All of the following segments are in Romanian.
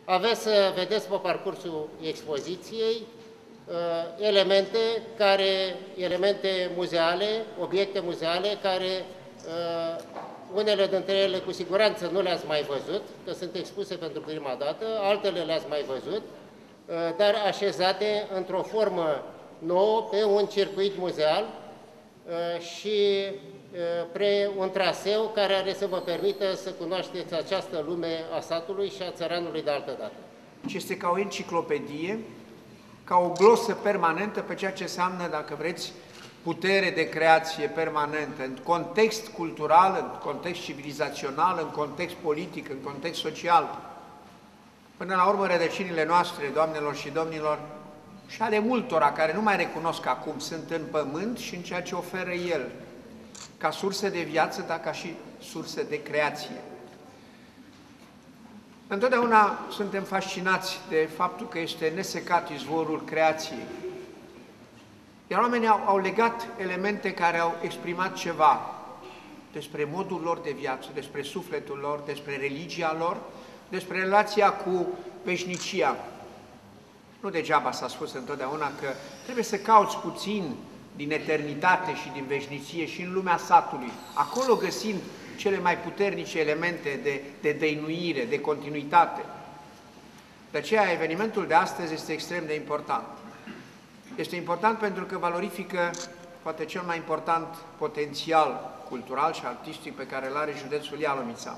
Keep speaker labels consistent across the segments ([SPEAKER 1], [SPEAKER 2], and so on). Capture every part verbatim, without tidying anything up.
[SPEAKER 1] Aveți să vedeți pe parcursul expoziției elemente, care, elemente muzeale, obiecte muzeale, care unele dintre ele cu siguranță nu le-ați mai văzut, că sunt expuse pentru prima dată, altele le-ați mai văzut, dar așezate într-o formă nouă pe un circuit muzeal și pre un traseu care are să vă permită să cunoașteți această lume a satului și a țăranului de altă dată.
[SPEAKER 2] Este ca o enciclopedie, ca o glosă permanentă pe ceea ce înseamnă, dacă vreți, putere de creație permanentă, în context cultural, în context civilizațional, în context politic, în context social. Până la urmă, rădăcinile noastre, doamnelor și domnilor, și ale multora care nu mai recunosc acum, sunt în pământ și în ceea ce oferă El, ca sursă de viață, dar ca și sursă de creație. Întotdeauna suntem fascinați de faptul că este nesecat izvorul creației. Iar oamenii au, au legat elemente care au exprimat ceva despre modul lor de viață, despre sufletul lor, despre religia lor, despre relația cu veșnicia. Nu degeaba s-a spus întotdeauna că trebuie să cauți puțin din eternitate și din veșnicie și în lumea satului, acolo găsind cele mai puternice elemente de, de dăinuire, de continuitate. De aceea, evenimentul de astăzi este extrem de important. Este important pentru că valorifică, poate cel mai important potențial cultural și artistic pe care îl are județul Ialomița.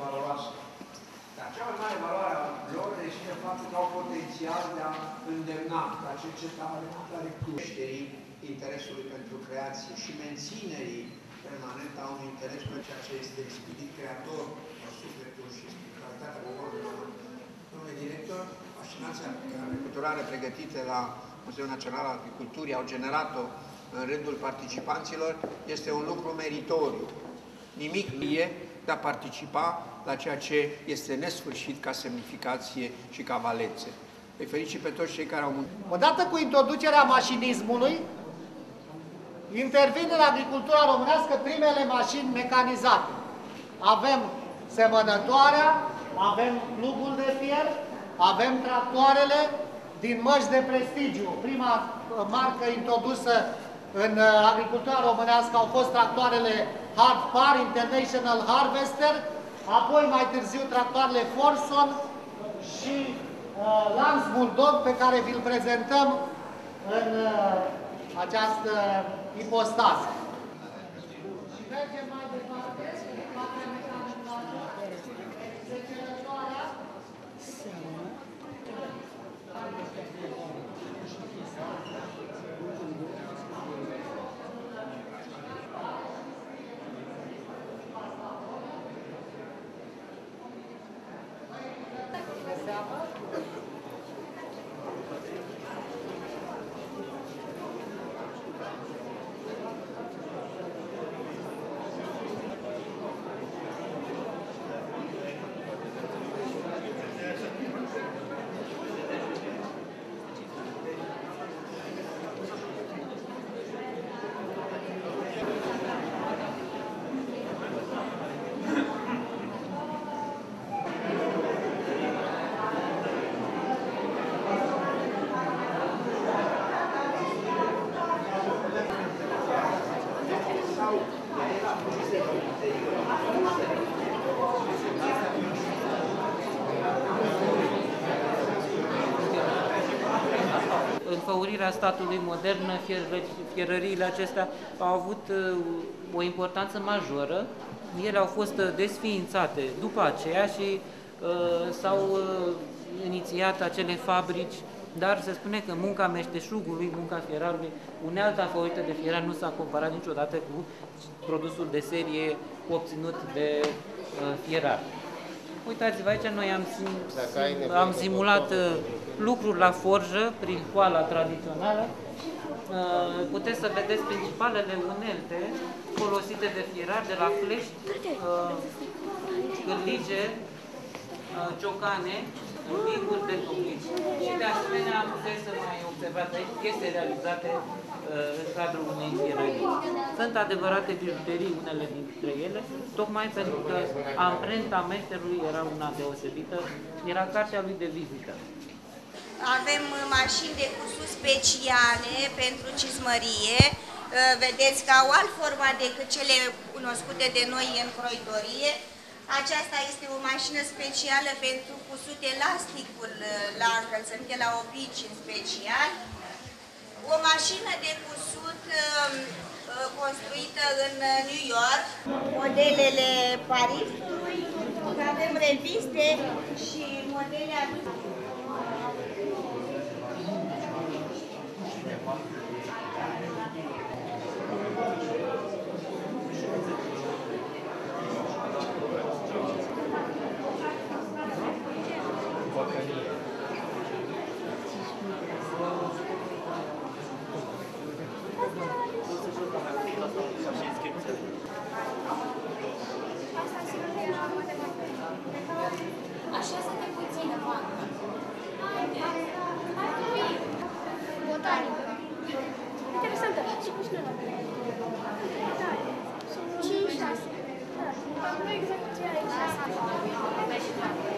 [SPEAKER 2] Dar cea mai mare valoare a lor rezidă faptul că au potențial de a îndemna la cercetare, la creșterii interesului pentru creație și menținerii permanent a unui interes pentru ceea ce este spirit creator, sufletul și spiritualitatea poporului. Domnule director, fascinația culturală pregătită la Muzeul Național al Agriculturii au generat-o în rândul participanților este un lucru meritoriu. Nimic nu e de a participa la ceea ce este nesfârșit ca semnificație și ca valențe. Îi felicit pe toți cei care au muncit.
[SPEAKER 3] Odată cu introducerea mașinismului, intervin în agricultura românească primele mașini mecanizate. Avem semănătoarea, avem plugul de fier, avem tractoarele din măști de prestigiu. Prima marcă introdusă în agricultura românească au fost tractoarele Hardpar, International Harvester, apoi mai târziu tractoarele Forson și uh, Lance Bulldog, pe care vi-l prezentăm în uh, această ipostază. Și mergem mai departe, partea mecanizată, secerătoarea.
[SPEAKER 4] Înfăurirea statului modern, fierăriile acestea au avut o importanță majoră. Ele au fost desființate după aceea și uh, s-au uh, inițiat acele fabrici, dar se spune că munca meșteșugului, munca fierarului, unealta favorită de fierar nu s-a comparat niciodată cu produsul de serie obținut de uh, fierar. Uitați-vă aici, noi am, sim am simulat uh, lucruri la forjă prin poala tradițională. Uh, puteți să vedeți principalele unelte folosite de fierar, de la flești, uh, cârlige, uh, ciocane, învinguri de toplici și de asemenea puteți să mai observați aici piese realizate uh, în cadrul unei fierării. Sunt adevărate bijuterii, unele dintre ele, tocmai pentru că amprenta meșterului era una deosebită, era cartea lui de vizită.
[SPEAKER 5] Avem mașini de cusut speciale pentru cizmărie. Vedeți că au alt format decât cele cunoscute de noi în croitorie. Aceasta este o mașină specială pentru cusut elasticul la încălțăminte, la obici în special. O mașină de cusut construită în New York. Modelele Parisului, avem reviste și modele aduse.
[SPEAKER 6] Așează-te puțin în bancă. Botanică. Interesantă. Și cu cine la mine? Da. cinci șase. Da. Nu exact ce ai aici.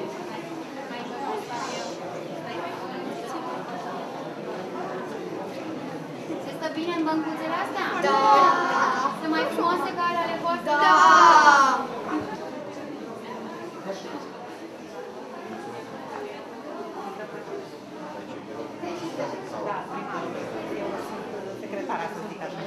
[SPEAKER 7] Se stă bine în băncuțele astea?
[SPEAKER 6] Da.
[SPEAKER 7] Sunt mai frumoase ca ale voastre?
[SPEAKER 6] Da.
[SPEAKER 8] Secretara, să zic așa.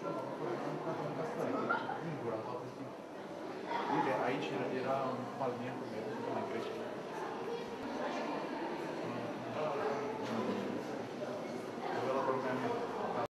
[SPEAKER 9] Uite, aici era un palmier